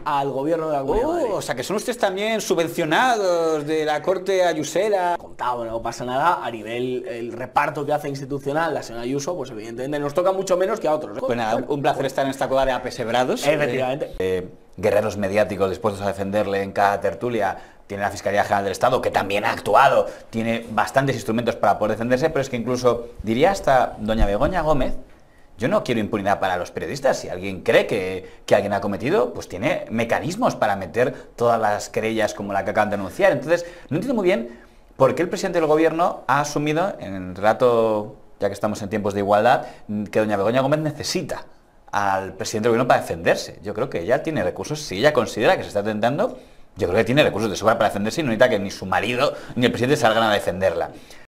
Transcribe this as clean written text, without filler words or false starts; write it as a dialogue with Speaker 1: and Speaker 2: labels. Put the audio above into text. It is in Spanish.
Speaker 1: al gobierno de la Comunidad de Madrid.
Speaker 2: O sea, que son ustedes también subvencionados de la corte ayusera.
Speaker 1: Contado, no pasa nada, a nivel el reparto que hace institucional la señora Ayuso, pues evidentemente nos toca mucho menos que a otros.
Speaker 2: Pues nada, un placer estar en esta cueva de apesebrados.
Speaker 1: Efectivamente.
Speaker 2: Guerreros mediáticos dispuestos a defenderle en cada tertulia. Tiene la Fiscalía General del Estado, que también ha actuado, tiene bastantes instrumentos para poder defenderse, pero es que incluso, diría hasta doña Begoña Gómez, yo no quiero impunidad para los periodistas. Si alguien cree que alguien ha cometido, pues tiene mecanismos para meter todas las querellas como la que acaban de anunciar. Entonces, no entiendo muy bien por qué el presidente del gobierno ha asumido, en el relato, ya que estamos en tiempos de igualdad, que doña Begoña Gómez necesita al presidente del gobierno para defenderse. Yo creo que ella tiene recursos, si ella considera que se está tentando, yo creo que tiene recursos de sobra para defenderse y no necesita que ni su marido ni el presidente salgan a defenderla.